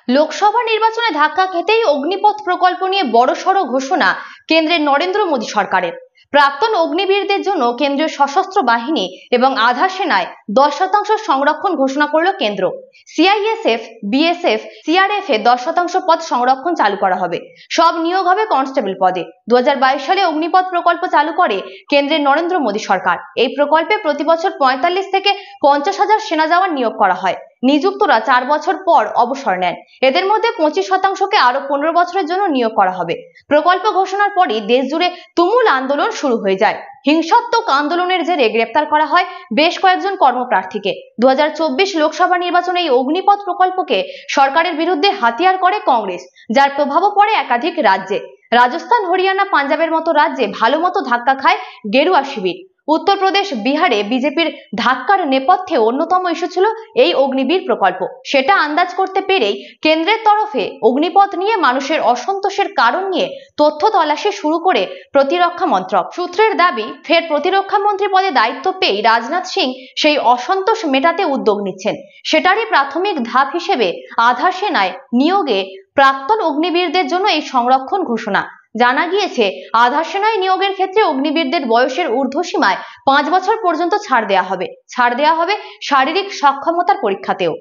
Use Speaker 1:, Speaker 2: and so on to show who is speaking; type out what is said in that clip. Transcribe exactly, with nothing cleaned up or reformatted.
Speaker 1: লোকসভা নির্বাচনে ধাক্কা খেতেই অগ্নিপথ প্রকল্প নিয়ে বড়সড় ঘোষণা কেন্দ্রের নরেন্দ্র মোদী সরকারের। প্রাক্তন অগ্নিবীরদের জন্য কেন্দ্রীয় সশস্ত্র বাহিনী এবং আধা সেনায় দশ শতাংশ সংরক্ষণ ঘোষণা করল কেন্দ্র। সিআইএসএফ, বিএসএফ, সিআরএফ এ দশ শতাংশ পদ সংরক্ষণ চালু করা হবে। সব নিয়োগ হবে কনস্টেবল পদে। দু হাজার বাইশ সালে অগ্নিপথ প্রকল্প চালু করে কেন্দ্রের নরেন্দ্র মোদী সরকার। এই প্রকল্পে প্রতি বছর পঁয়তাল্লিশ থেকে পঞ্চাশ হাজার সেনা জওয়ান নিয়োগ করা হয়। নিযুক্তরা চার বছর পর অবসর নেন। এদের মধ্যে পঁচিশ শতাংশকে আরো পনেরো বছরের জন্য নিয়োগ করা হবে। প্রকল্প ঘোষণার পরই দেশ জুড়ে তুমুল আন্দোলন শুরু হয়ে যায়। হিংসাত্মক আন্দোলনের জেরে গ্রেপ্তার করা হয় বেশ কয়েকজন কর্মপ্রার্থীকে। দু হাজার চব্বিশ লোকসভা নির্বাচনে এই অগ্নিপথ প্রকল্পকে সরকারের বিরুদ্ধে হাতিয়ার করে কংগ্রেস, যার প্রভাবও পড়ে একাধিক রাজ্যে। রাজস্থান, হরিয়ানা, পাঞ্জাবের মতো রাজ্যে ভালো মতো ধাক্কা খায় গেরুয়া শিবির। উত্তরপ্রদেশ, বিহারে বিজেপির ধাক্কার নেপথ্যে অন্যতম ইস্যু ছিল এই অগ্নিবীর প্রকল্প। সেটা আন্দাজ করতে পেরেই কেন্দ্রের তরফে অগ্নিপথ নিয়ে মানুষের অসন্তোষের কারণ নিয়ে তথ্য তল্লাশি শুরু করে প্রতিরক্ষা মন্ত্রক। সূত্রের দাবি, ফের প্রতিরক্ষা মন্ত্রী পদে দায়িত্ব পেয়ে রাজনাথ সিং সেই অসন্তোষ মেটাতে উদ্যোগ নিচ্ছেন। সেটারই প্রাথমিক ধাপ হিসেবে আধা সেনায় নিয়োগে প্রাক্তন অগ্নিবীরদের জন্য এই সংরক্ষণ ঘোষণা। জানা গিয়েছে, আধা সেনায় নিয়োগের ক্ষেত্রে অগ্নিবীরদের বয়সের ঊর্ধ্বসীমায় পাঁচ বছর পর্যন্ত ছাড় দেওয়া হবে। ছাড় দেওয়া হবে শারীরিক সক্ষমতার পরীক্ষাতেও।